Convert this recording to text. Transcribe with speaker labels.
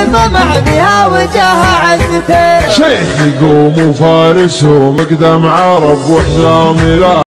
Speaker 1: طمع بها وجاه عزته.
Speaker 2: شيخ يقوم وفارس ومقدم عرب وحزام لا